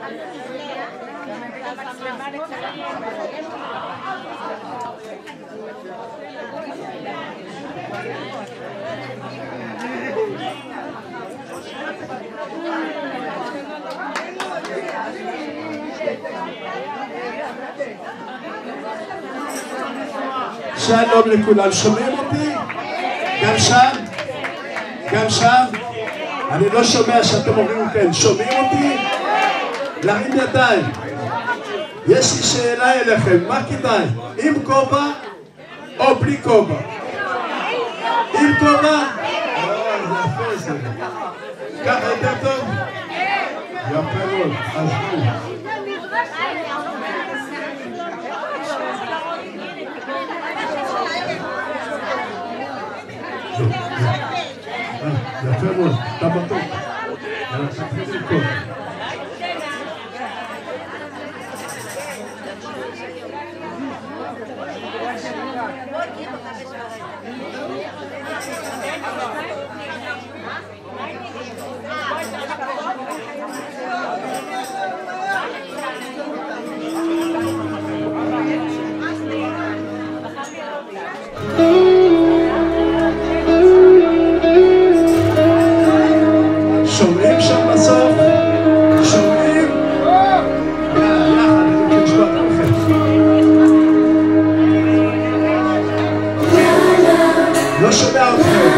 שלום לכולם, שומעים אותי? גם שם? גם שם? אני לא שומע שאתם אומרים כן, שומעים אותי? להרים ידיים. יש לי שאלה אליכם, מה כדאי? עם כובע או בלי כובע? עם כובע? זה יפה זה. ככה יותר טוב? יפה מאוד, אז בואו. יפה מאוד, אתה בטוח. תתחיל לקרוא. שומעים שם בסוף? שומעים? יחד, אני רוצה לשמוע אתכם. לא שומע אתכם.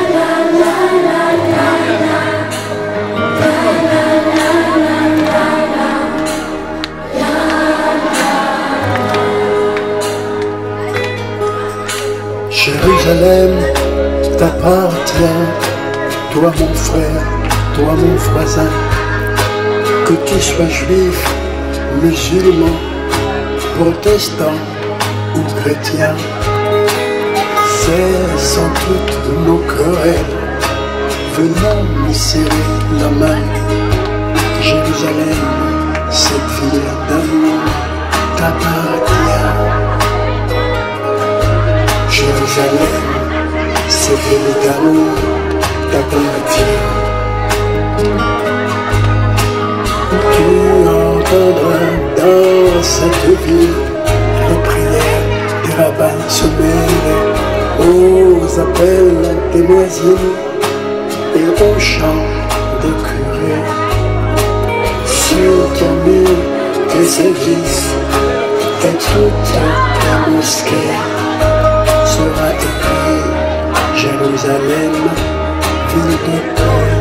Jérusalem t'appartient, toi mon frère, toi mon voisin, que tu sois juif, musulman, protestant ou chrétien, c'est sans doute nos querelles, venons nous serrer la main. Jérusalem, cette ville d'amour t'appartient. Jérusalem, cette ville d'amour t'appartient. Tu entendras dans cette ville les prières des rabbins se mêler aux appels des muezzins et aux chants des curés. Sur ton mur, tes églises et toute la mosquée sera écrit Jérusalem, ville de paix.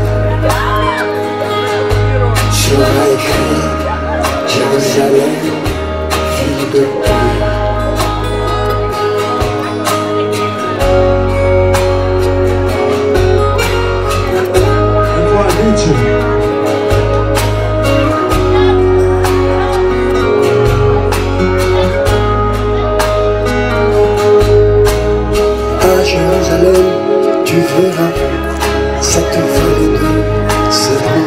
Sera écrit Jérusalem, ville de paix. À Jérusalem, tu verras cette vallée de Cédron,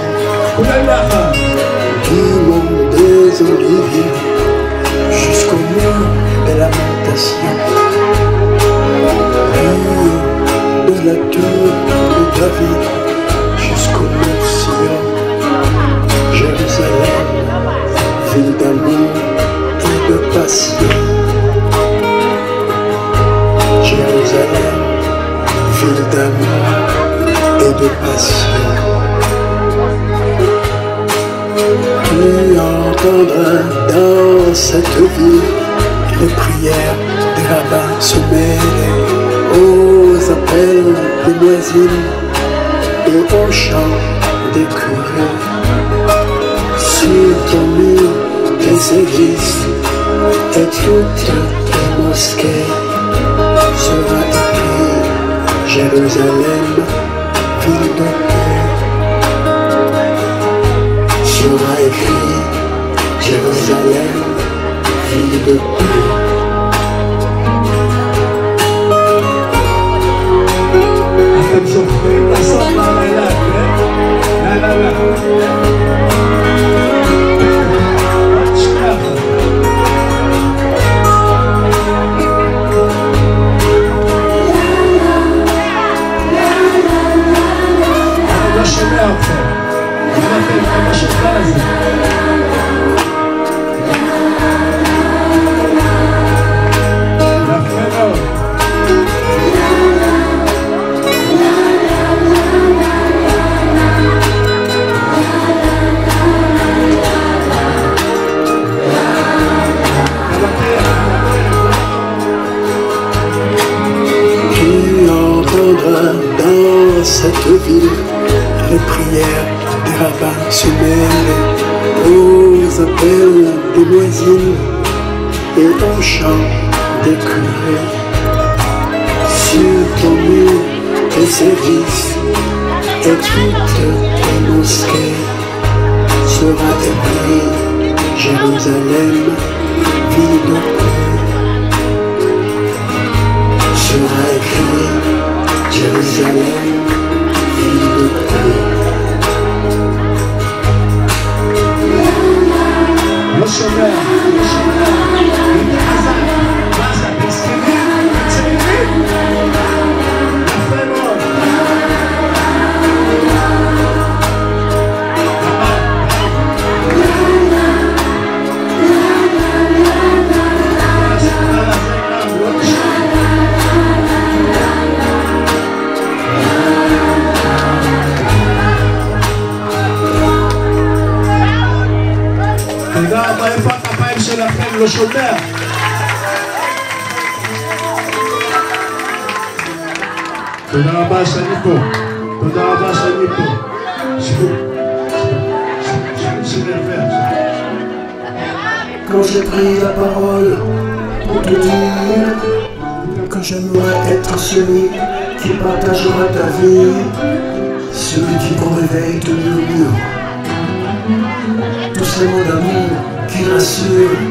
du mont des Oliviers jusqu'au mur des Lamentations, puis de la tour de David jusqu'au mont Sion. Jérusalem, ville d'amour et de passion. Jérusalem, ville d'amour et de passion. Tu entendras dans cette ville les prières des rabbins se mêler aux appels des muezzins et aux chants des curés. Sur ton mur, tes églises et toutes les mosquées sera écrit Jérusalem, ville de paix. Sera écrit Jérusalem, ville de paix. אתם זוכרים לעשות מהלילה, כן? לילה. עוד שנייה. אני לא שומע אתכם. אם אתם משהו כאן הזה. s'appelle Demoiselle et on chante des curés. Sur ton mur, tes services et toutes tes mosquées sera écrit Jérusalem, ville de paix. Sera écrit Jérusalem, ville de paix. לא שומע, לא שומע, יותר חזק, מה זה, אתם זקנים? צעירים? יפה מאוד. תודה רבה, איפה הכפיים שלכם? לא שומע. תודה רבה שאני פה. תודה רבה שאני פה. Quand j'ai pris la parole pour te dire que j'aimerais être celui qui partagera ta vie, celui qui au réveil te murmure tous ces mots d'amour qui rassurent.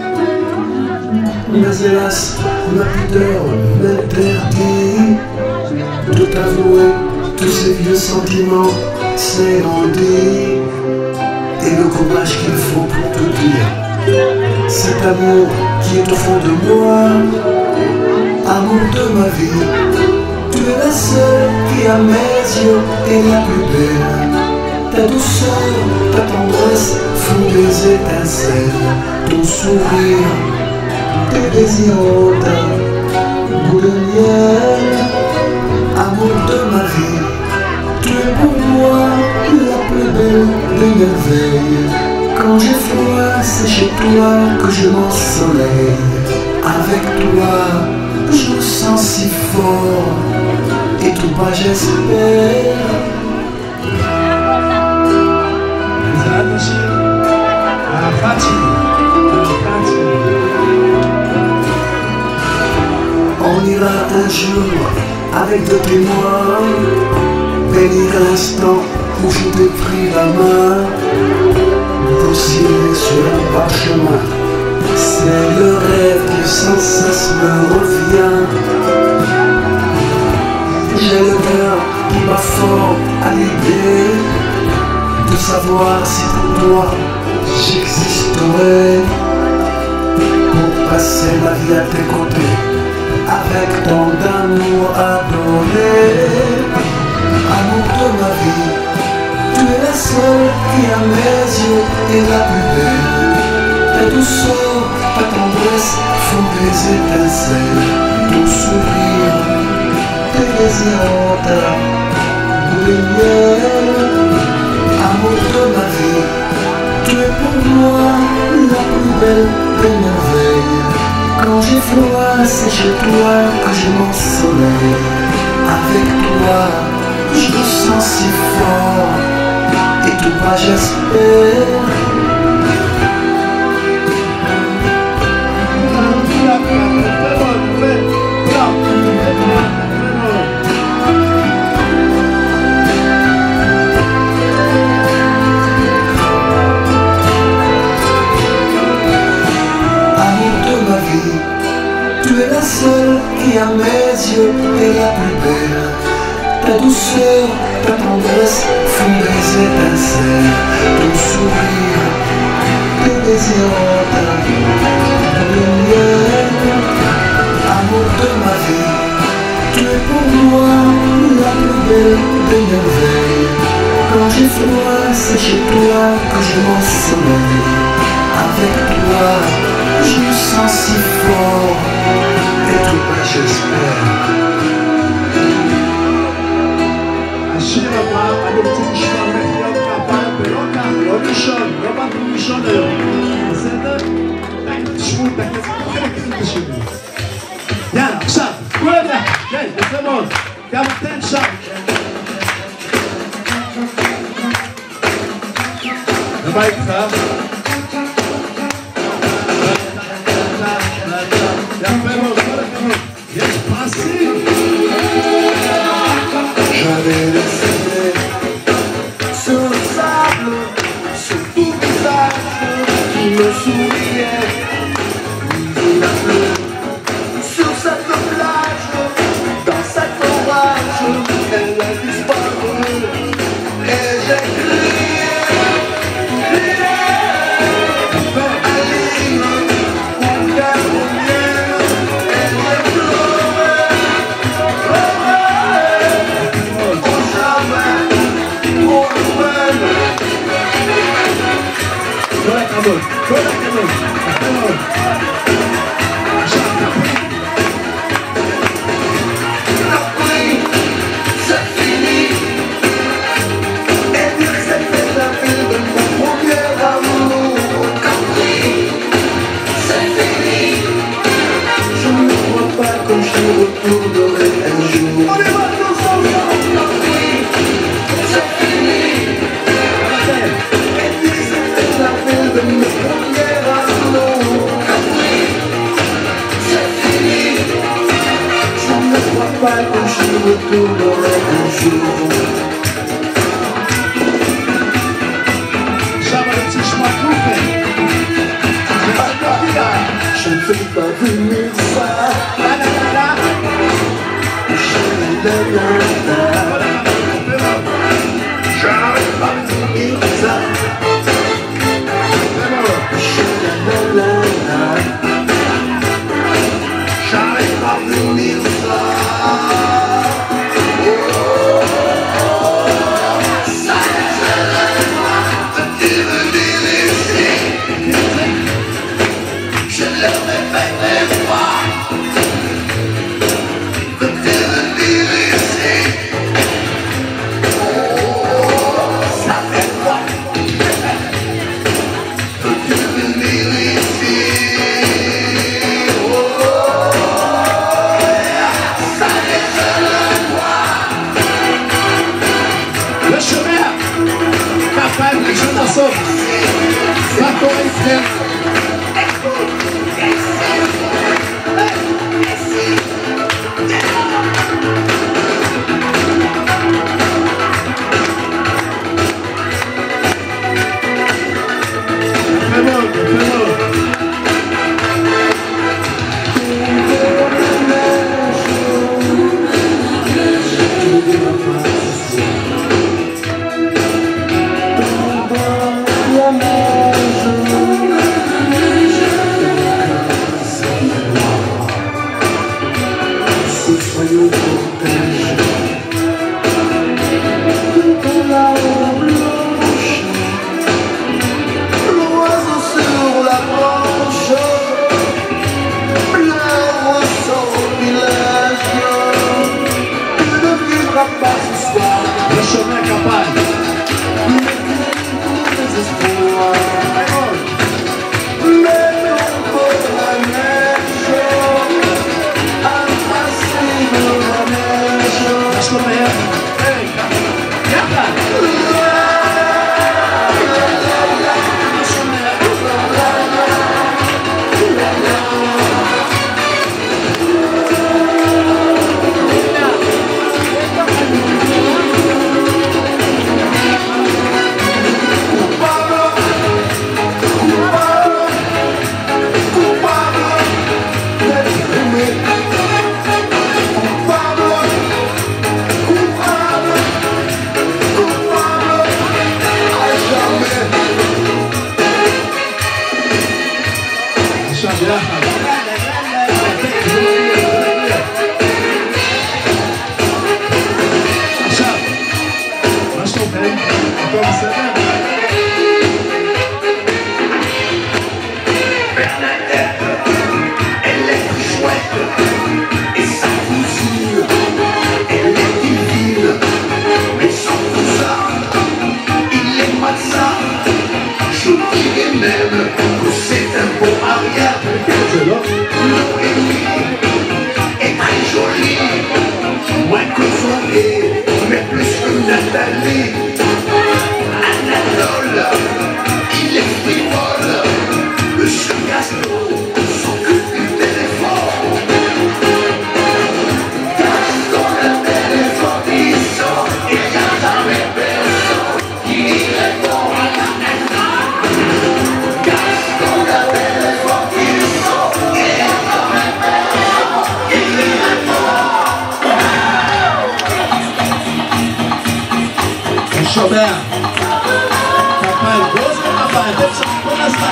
Mais hélas, ma pudeur m'interdit de t'avouer tous ces vieux sentiments, c'est dit, et le courage qu'il faut pour te dire. Cet amour qui est au fond de moi, amour de ma vie, tu es la seule qui à mes yeux est la plus belle. Ta douceur, ta tendresse font des étincelles, ton sourire, tes désirs, ta goût de miel, amour de ma vie, tu es pour moi la plus belle des merveilles. Quand j'ai froid, c'est chez toi que je m'ensoleille. Avec toi, je me sens si fort, et tout bas j'espère. On ira un jour avec deux témoins, bénir l'instant où je t'ai pris la main, dessiner sur un parchemin. C'est le rêve qui sans cesse me revient. J'ai le cœur qui bat fort à l'idée de savoir si pour toi j'existerai pour passer ma vie à tes côtés avec tant d'amour à donner. Amour de ma vie, tu es la seule qui à mes yeux est la plus belle. Ta douceur, ta tendresse font des étincelles, ton sourire, tes désirs, ta goût de miel. Amour de ma vie, tu es pour moi la plus belle des merveilles. Quand j'ai froid, c'est chez toi que je m'ensoleille. Avec toi, je me sens si fort, et tout bas j'espère. Tu es la seule qui à mes yeux est la plus belle. Ta douceur, ta tendresse font des étincelles, ton sourire, tes désirs, ta lumière. Amour de ma vie, tu es pour moi la plus belle des merveilles. Quand j'ai froid, c'est chez toi que je m'ensoleille. Avec toi, je me sens si fort, et tout bas j'espère. השיר הבא, אני רוצה לשמוע מחיאות כפיים ולא כך, לא לישון, לא באתם לישון היום. בסדר? תשמעו את הכסף, חלק את השיר. יאללה, עכשיו, כולם יחד, כן, יפה מאוד. גם אתם שם. ומה איתך? me souriait. Il a plu sur cette plage, dans cet orage, elle a disparu. Et j'ai crié, Aline, pour qu'elle revienne. Et j'ai pleuré, pour jamais, pour elle. Je ne fais pas venir ça. J'arrive pas à venir ça. J'arrive pas à venir ça. שמח. כפיים, לא עושה כפיים, אתם שם כל הזמן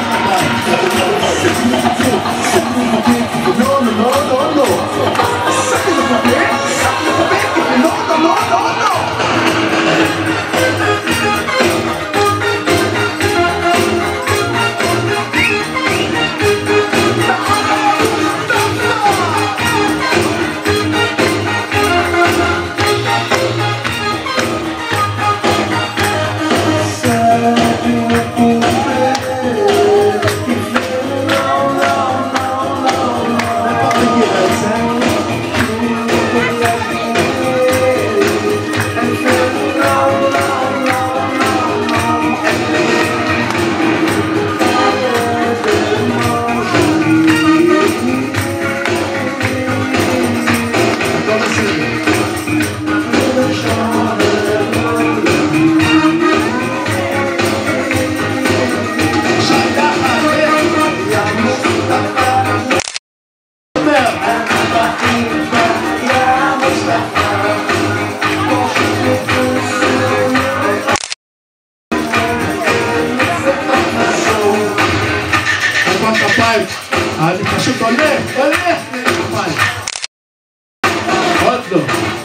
אני פשוט הולך לכפיים. עוד לא.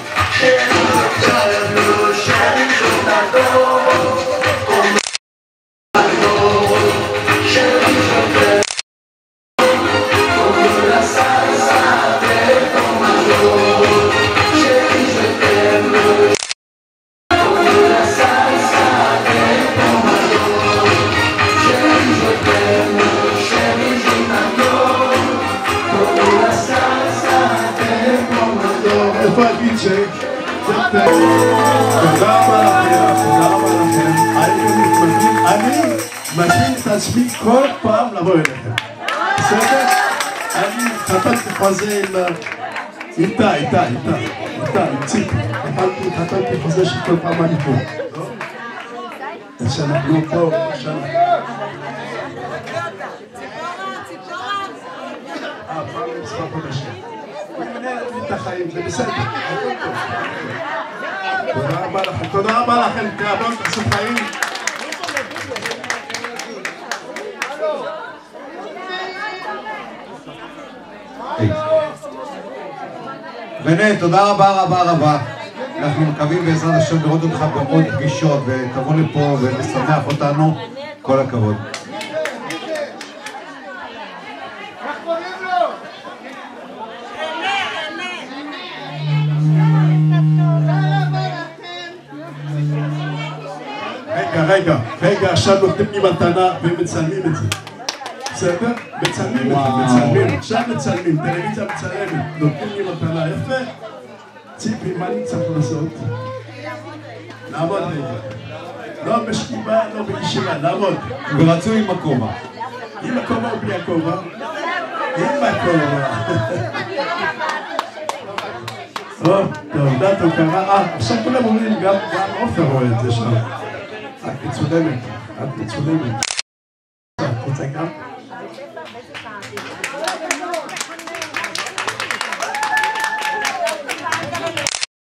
תודה רבה לכם, אני מזמין את עצמי כל פעם לבוא אליכם, בסדר? אני חתמתי חוזה עם ציפי, חתמתי חוזה שכל פעם אני פה, שאנחנו פה, פעם מספר חודשים. את החיים, זה בסדר. תודה רבה לכם, תיאבון, תעשו חיים. בנט, תודה רבה. אנחנו מקווים בעזרת השם לראות אותך בעוד פגישות ותבוא לפה ולשמח אותנו. כל הכבוד. רגע, עכשיו נותנים לי מתנה ומצלמים את זה. בסדר? מצלמים את זה, עכשיו מצלמים, טלוויזיה מצלמת, נותנים לי מתנה, יפה. ציפי, מה אני צריך לעשות? לעמוד רגע. לא בשכיבה, לא בישיבה, לעמוד. ורצו עם הכובע. עם הכובע או בלי הכובע? עם הכובע. טוב, דת הוקרה. עכשיו כולם אומרים, גם עופר רואה את זה שם. את מצולמת. את רוצה גם?